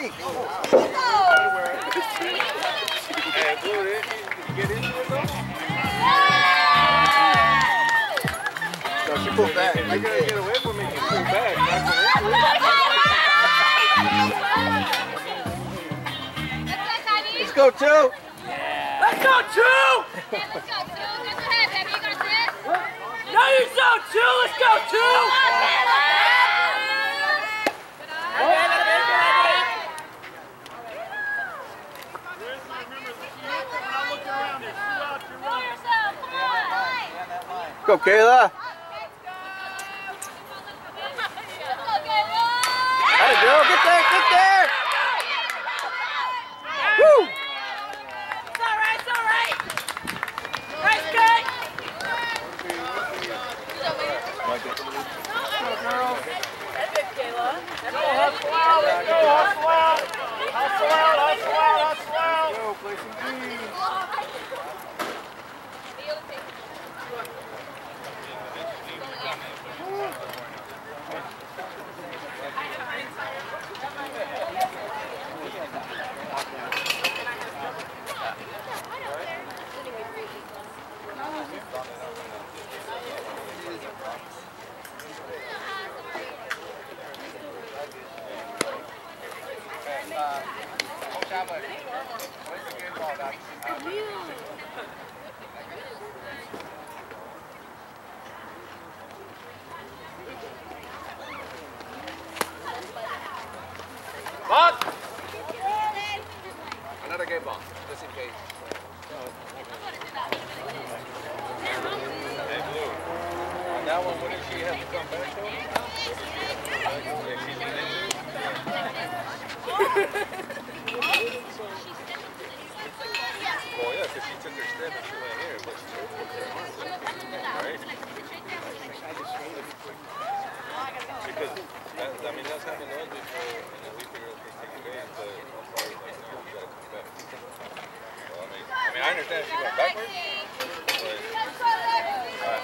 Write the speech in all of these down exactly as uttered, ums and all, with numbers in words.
me. Hey, Blue, did you get into it though? No, she pulled back. If you're gonna get away from me, you pull back. Let's go, two. Let's go, two! No, you don't, two! Let's go, two! Go, Kayla. Atta girl, get there, get there. Woo! It's all right, it's all right. Nice kick. Go, girl. That's good, Kayla. Go, hustle out, let's go, hustle out. Hustle out, hustle out, hustle out. Go, play some G's. Ball. Another game ball, just in case. Hey, Blue. On that one, what did she have to come back to? Well, yeah, because she took her step and she went here, but she took her arm. Right? Because, that, I mean, that's happened to us before, and we figured it was taking days, but I'm sorry, like, you gotta come back. So, I mean, I mean, I understand she went backwards, but, alright.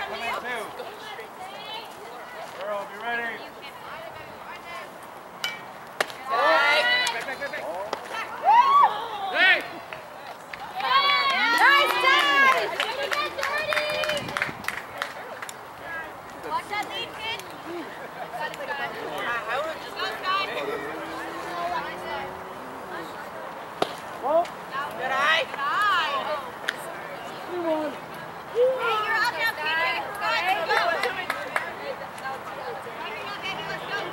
come in too. Girl, be ready. Hey! Hey! Nice dive! Watch that lead, kid. I would just go, guys. Good eye. Good eye. Hey, you're up now, P J. Let's go. Let's go. Let's go.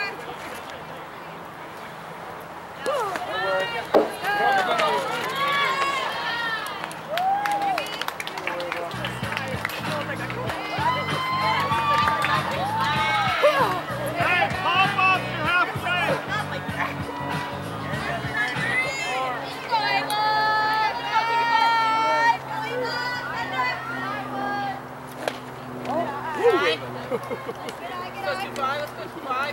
Let's go two five, let's go two five.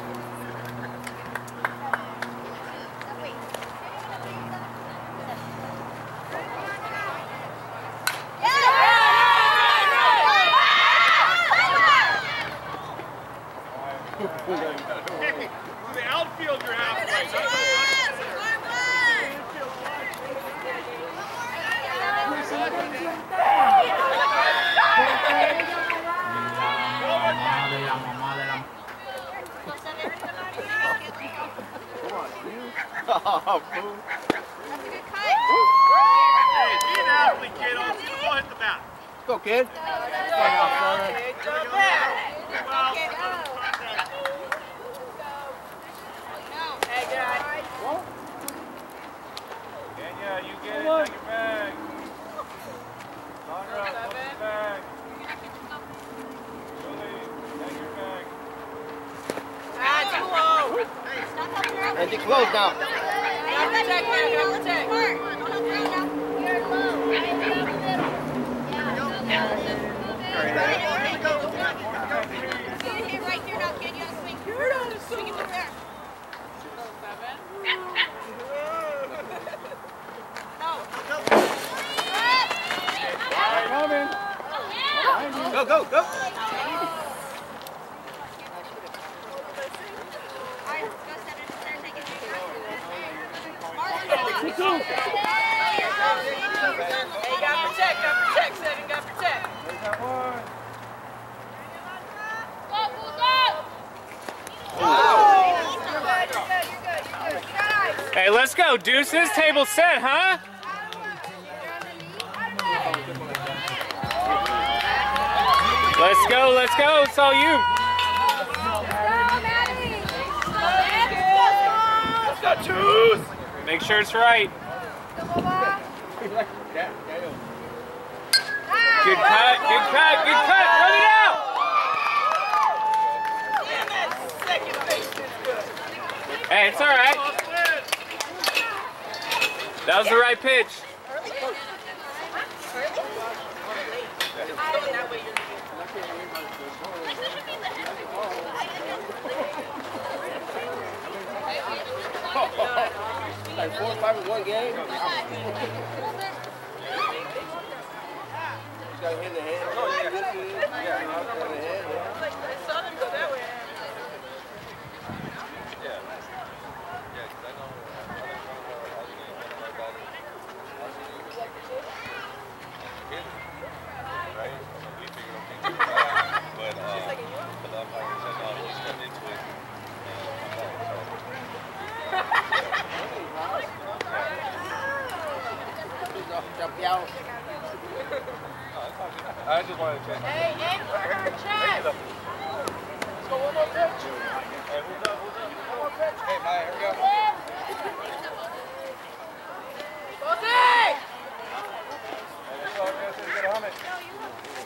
The outfield you're halfway. Oh, fool. That's a good cut. Hey, be an athlete, kid. I'll see the ball hit the bat. Let's go, kid. Hey, jump back. Hey, good eye. Kenya, you get it. Take your bag. Sandra, hold your bag. Julie, take your bag. Ah, too low. And you close now. Gotta protect, man. Gotta protect. You're low. Get hit right here now, kid. You gotta swing. Swing it to there. Coming. Go, go, go. Hey, gotta protect, gotta protect, seven, gotta protect. Hey, let's go, Deuces. Table set, huh? Let's go, let's go. It's all you. Let's go, choose. Make sure it's right. Good cut, good cut, good cut. Run it out. Damn, that second base is good. Hey, it's all right. That was the right pitch. Like four or five in one game. You got hit in the head. Oh, yeah. Yeah, knocked in the head. I saw them go that way. Yeah. Yeah, because I know all the games I know about it. Right? We figured okay, too fast. But, uh, but I'm like I said, no, we stepped into it. Jump out. I just wanted to check. Hey, aim for her chest. Let's go one more pitch. Hey, who's up? Who's up? One more pitch. Hey, Maya, here we go. Bossy! Hey, let's go. Get a helmet.